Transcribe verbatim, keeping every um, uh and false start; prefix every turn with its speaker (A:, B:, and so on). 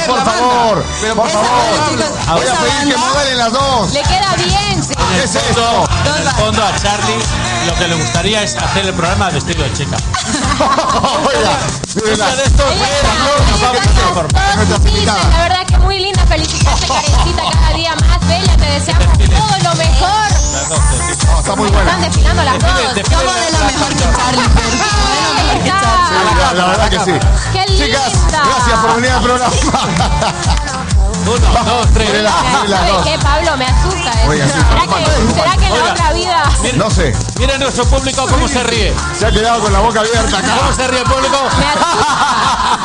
A: romper
B: por
A: la
B: favor,
A: banda. Pero
B: por
A: esa
B: favor.
A: banda, chicos,
B: Voy a
A: esa
B: pedir que
A: banda-
B: modelen las dos.
C: Le queda bien, sí.
D: En el
B: ¿Qué es
D: fondo,
B: esto?
D: en el fondo a Charlie lo que le gustaría es hacer el programa vestido de chica.
B: Oiga, de verdad.
D: Uno de estos
C: Ella
D: días
C: está-
D: nos vamos a
C: ella
D: transformar.
C: está
B: Nuestra
C: todos
B: invitada.
C: felices. La verdad que muy linda. Felicitarte, Karencita, cada día más bella. Te deseamos todo lo mejor.
D: Las dos, sí.
B: No, está muy buena.
C: Están desfilando las
D: Define-
C: dos.
D: define
A: Somos de lo
D: la-
A: mejor que Charlie, pero bueno, mejor que
C: Está.
A: Charlie.
B: Sí, la, la verdad que sí.
C: ¡Qué
B: Chicas,
C: linda!
B: gracias por venir al programa.
D: Uno, dos, tres.
B: Mírela, mírela,
C: ¿Sabes
B: dos.
C: qué, Pablo? Me asusta eso.
B: Oiga, sí,
C: ¿Será,
B: disculpa,
C: que,
B: disculpa.
C: ¿Será que en la
D: Oiga.
C: otra vida?
B: No sé,
D: Miren nuestro público cómo se ríe.
B: se ha quedado con la boca abierta acá.
D: ¿Cómo se ríe el público?
C: Me asusta.